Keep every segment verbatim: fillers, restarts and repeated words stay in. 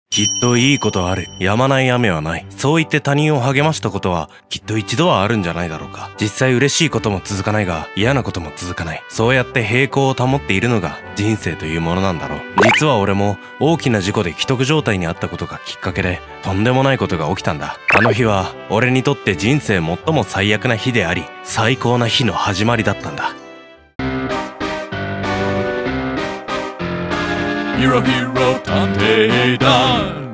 きっといいことある。止まない雨はない。そう言って他人を励ましたことはきっと一度はあるんじゃないだろうか。実際嬉しいことも続かないが嫌なことも続かない。そうやって平行を保っているのが人生というものなんだろう。実は俺も大きな事故で危篤状態にあったことがきっかけでとんでもないことが起きたんだ。あの日は俺にとって人生最も最悪な日であり最高な日の始まりだったんだ。 ヒロヒロ探偵団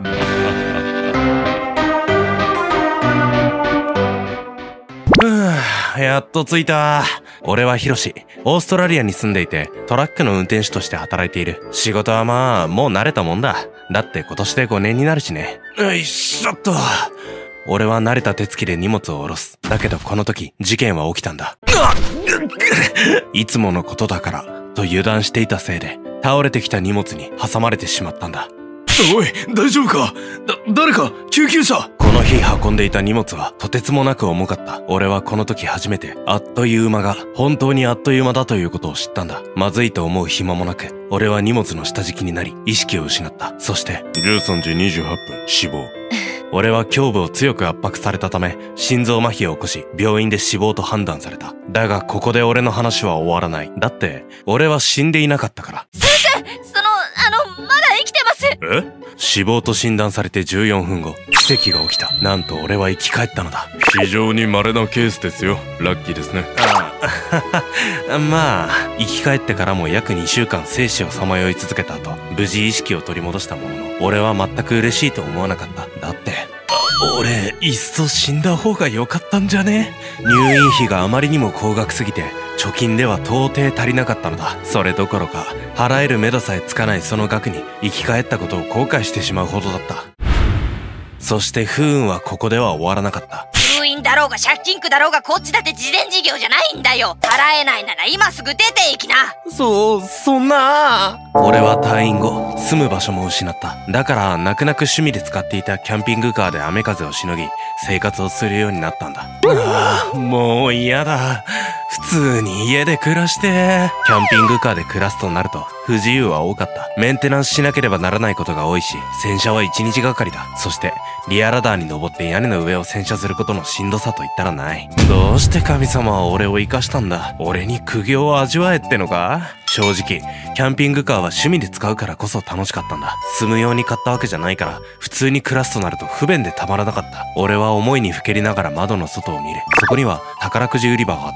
ふぅ、やっと着いた。俺はヒロシ。オーストラリアに住んでいてトラックの運転手として働いている。仕事はまあもう慣れたもんだ。だって今年でごねんになるしね。よいしょっと。俺は慣れた手つきで荷物を下ろす。だけどこの時事件は起きたんだ。いつものことだからと油断していたせいで倒れてきた荷物に挟まれてしまったんだ。 おい、大丈夫か？だ、誰か救急車！ この日運んでいた荷物はとてつもなく重かった。俺はこの時初めてあっという間が本当にあっという間だということを知ったんだ。まずいと思う暇もなく俺は荷物の下敷きになり意識を失った。そしてじゅうさんじにじゅうはっぷん死亡。 俺は胸部を強く圧迫されたため心臓麻痺を起こし病院で死亡と判断された。だがここで俺の話は終わらない。だって俺は死んでいなかったから。 先生、そのあのまだ生きてます。 え？死亡と診断されてじゅうよんぷんご奇跡が起きた。なんと俺は生き返ったのだ。 非常に稀なケースですよ。ラッキーですね。 あまあ生き返ってからも約にしゅうかん生死をさまよい続けた後無事意識を取り戻したものの俺は全く嬉しいと思わなかった。だって俺いっそ死んだ方が良かったんじゃね？入院費があまりにも高額すぎて貯金では到底足りなかったのだ。それどころか払える目処さえつかないその額に生き返ったことを後悔してしまうほどだった。そして不運はここでは終わらなかった。 入院だろうが借金苦だろうがこっちだって慈善事業じゃないんだよ。払えないなら今すぐ出ていきな。 そう、そんな。俺は退院後住む場所も失った。だから泣く泣く趣味で使っていたキャンピングカーで雨風をしのぎ生活をするようになったんだ。ああ、もう嫌だ。普通に家で暮らして。キャンピングカーで暮らすとなると不自由は多かった。メンテナンスしなければならないことが多いし洗車はいちにちがかりだ。そしてリアラダーに登って屋根の上を洗車することのしんどさといったらない。どうして神様は俺を生かしたんだ。俺に苦行を味わえってのか？正直キャンピングカーは趣味で使うからこそ楽しかったんだ。住むように買ったわけじゃないから普通に暮らすとなると不便でたまらなかった。俺は思いにふけりながら窓の外を見る。そこには宝くじ売り場があった。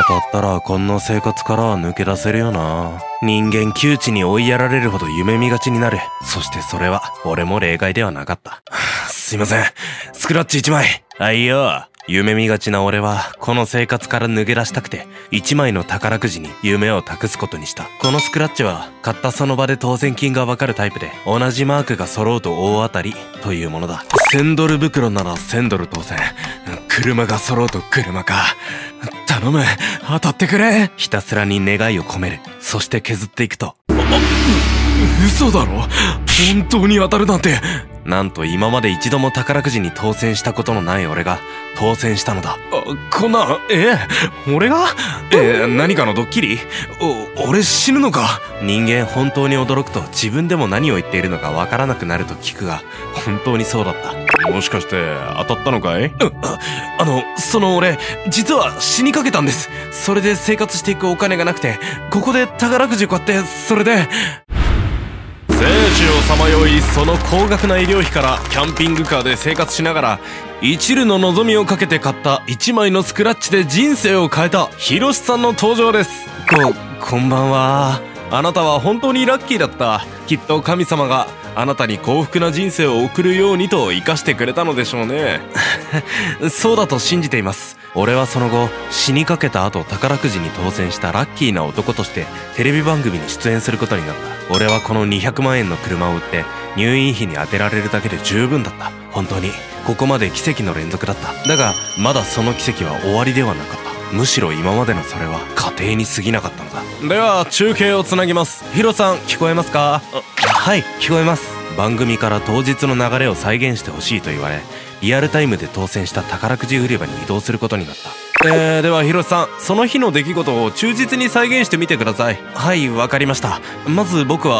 当たったらこんな生活からは抜け出せるよな。人間窮地に追いやられるほど夢見がちになる。そしてそれは俺も例外ではなかった。すいません、スクラッチいちまい。あいよ。夢見がちな俺はこの生活から抜け出したくていちまいの宝くじに夢を託すことにした。このスクラッチは買ったその場で当選金がわかるタイプで同じマークが揃うと大当たりというものだ。せんドル袋ならせんドル当選。車が揃うと車か。頼む、当たってくれ。ひたすらに願いを込める。そして削っていくと、 あ、う、嘘だろ？本当に当たるなんて。 なんと今まで一度も宝くじに当選したことのない俺が当選したのだ。 あ、こんな、ええ、俺が？ええ、何かのドッキリ？お、俺死ぬのか？ 人間本当に驚くと自分でも何を言っているのかわからなくなると聞くが本当にそうだった。 もしかして当たったのかい？ あ、あの、その俺実は死にかけたんです。それで生活していくお金がなくてここで宝くじを買って、それで生死をさまよいその高額な医療費からキャンピングカーで生活しながら一縷の望みをかけて買ったいちまいのスクラッチで人生を変えたヒロシさんの登場です。 こ、こんばんは。 あなたは本当にラッキーだった。きっと神様があなたに幸福な人生を送るようにと生かしてくれたのでしょうね。 そうだと信じています。俺はその後死にかけた後宝くじに当選したラッキーな男としてテレビ番組に出演することになった。俺はこのにひゃくまんえんの車を売って入院費に充てられるだけで十分だった。本当にここまで奇跡の連続だった。だがまだその奇跡は終わりではなかった。むしろ今までのそれは過程に過ぎなかったのだ。 では中継をつなぎます。ヒロさん聞こえますか？ はい、聞こえます。番組から当日の流れを再現してほしいと言われリアルタイムで当選した宝くじ売り場に移動することになった。 えー、ではヒロさんその日の出来事を忠実に再現してみてください。 はい、わかりました。まず僕は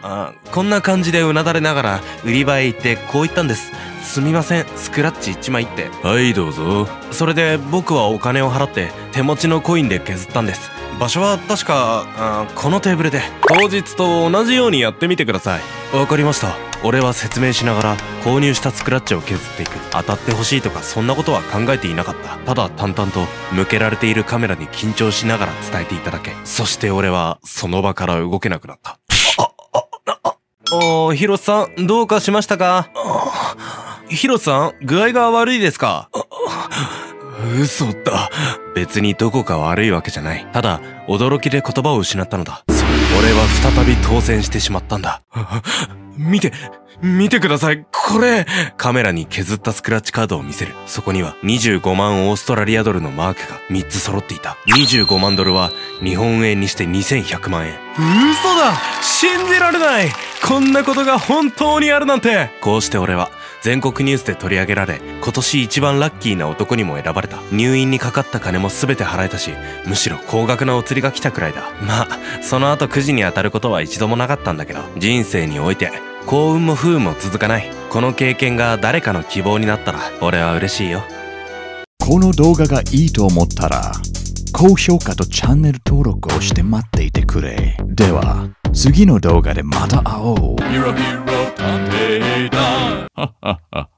あ、こんな感じでうなだれながら売り場へ行ってこう言ったんです。すみません、スクラッチいちまいって。 はいどうぞ。 それで僕はお金を払って手持ちのコインで削ったんです。場所は確かあこのテーブルで。 当日と同じようにやってみてください。 わかりました。俺は説明しながら購入したスクラッチを削っていく。当たってほしいとかそんなことは考えていなかった。ただ淡々と向けられているカメラに緊張しながら伝えていただけ。そして俺はその場から動けなくなった。おー、ヒロさん、どうかしましたか？ヒロさん、具合が悪いですか？ 嘘だ。 別にどこか悪いわけじゃない。ただ、驚きで言葉を失ったのだ。俺は再び当選してしまったんだ。 見て、見てください、これ。 カメラに削ったスクラッチカードを見せる。そこにはにじゅうごまんオーストラリアドルのマークがみっつ揃っていた。にじゅうごまんドルは日本円にしてにせんひゃくまんえん。 嘘だ！信じられない！こんなことが本当にあるなんて。 こうして俺は全国ニュースで取り上げられ、今年一番ラッキーな男にも選ばれた。入院にかかった金も全て払えたし、むしろ高額なお釣りが来たくらいだ。まあ、その後くじに当たることは一度もなかったんだけど、人生において幸運も不運も続かない。この経験が誰かの希望になったら俺は嬉しいよ。 この動画がいいと思ったら高評価とチャンネル登録をして待っていてくれ。では次の動画でまた会おう。